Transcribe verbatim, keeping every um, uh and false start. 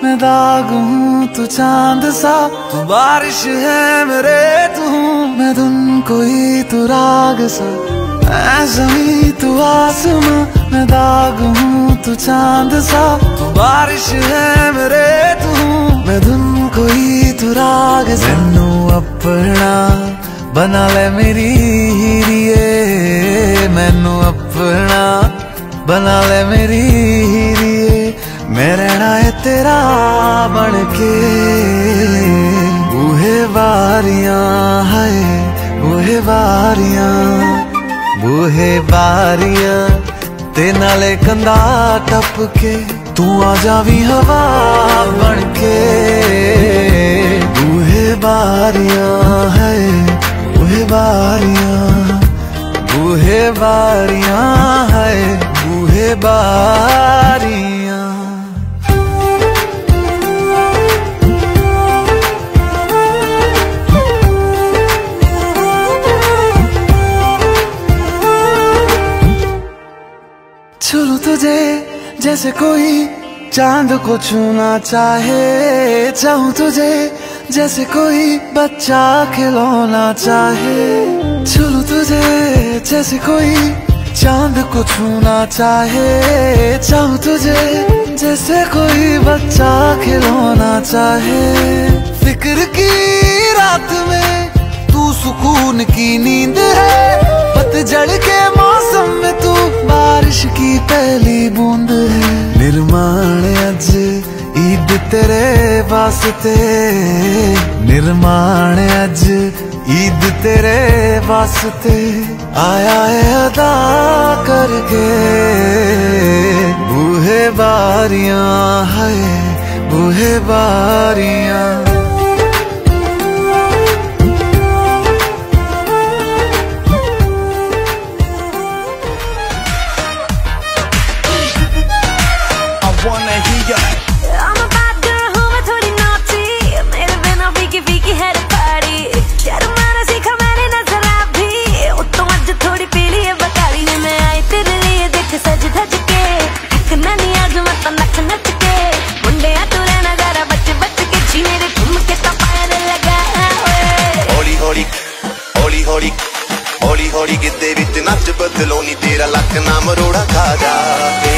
मैं दाग हूँ तू चांद सा, तू बारिश है मेरे तू मैं धुन कोई तू राग सा, मैं ज़मीं तू आसमां, मैं दाग हूँ तू चांद सा, तू बारिश है मेरे तू मैं धुन कोई तू राग सा। मैनू अपना बना ले मेरी हीरिए, मैनू अपना बना ले मेरी हीरिए, मैं रहना है तेरा बन के। बूहे बारियां है बूहे बारियां बूहे बारियां ते नाले कंधा टप के, तू आ जावी हवा बन के। बूहे बारियां है बूहे बारियां बूहे बारियां है बूहे बारियां। छू तुझे जैसे कोई चांद को छूना चाहे, चाहूं तुझे जैसे कोई बच्चा खिलौना चाहे। छू तुझे जैसे कोई चांद को छूना चाहे, चाहूं तुझे जैसे कोई बच्चा खिलौना चाहे। फिक्र की रात में तू सुकून की नींद है, पतझड़ के मौसम में तू बारिश की पहली बूंद है। निर्माण अज ईद तेरे वास्ते, निर्माण अज ईद तेरे वास्ते, आया है अदा करके। बूहे बारियां है बूहे बारियां हौली हौली गिद्दे विच नच बदलो नी तेरा लक ना मरोड़ा खा जा।